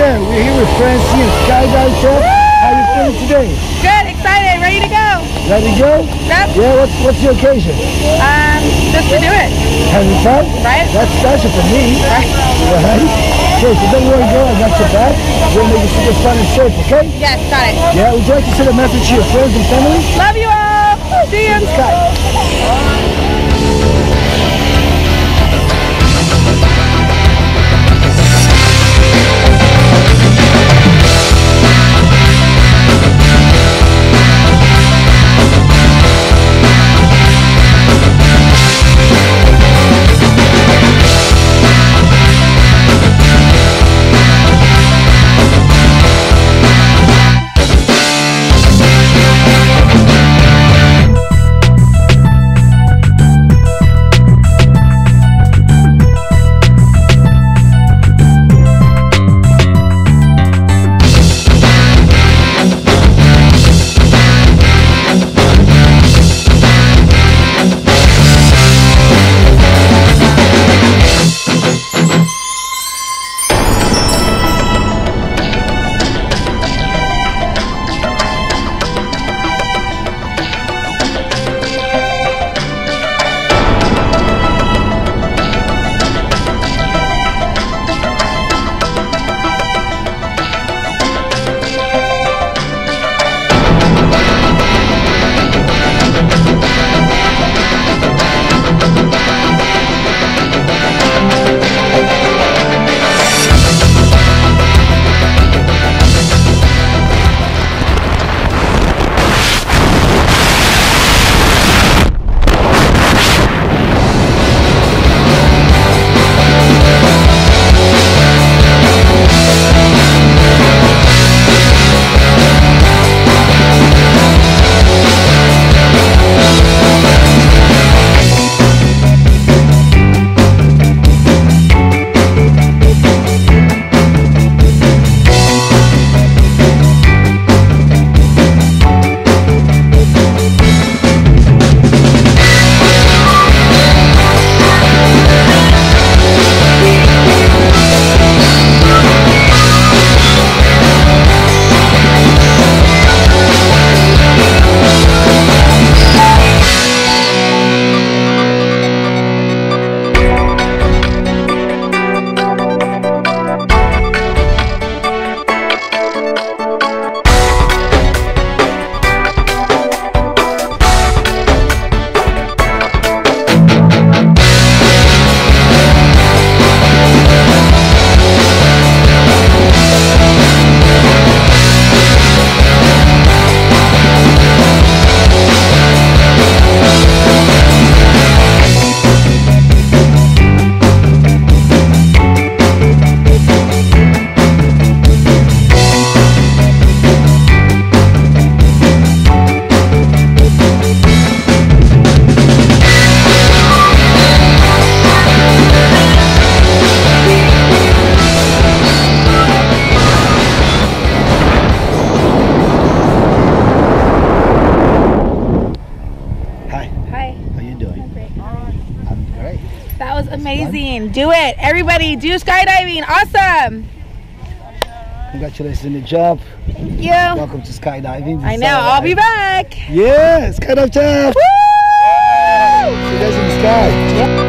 Yeah, we're here with Francene and Skydive Taft. How you feeling today? Good, excited, ready to go. Ready to go? Yep. Yeah, what's the occasion? Just to do it. Having fun? Right. That's special for me. Right. Right? Okay, so don't worry, girl, I got your back. We're going to make it super fun and safe, okay? Yes, got it. Yeah, would you like to send a message to your friends and family? Love you all. See you in the sky. That was amazing. Do it. Everybody, do skydiving. Awesome. Congratulations on the job. Thank you. Welcome to skydiving. I know. I'll be back. Yeah, Skydive Taft. Woo! See you guys in the sky.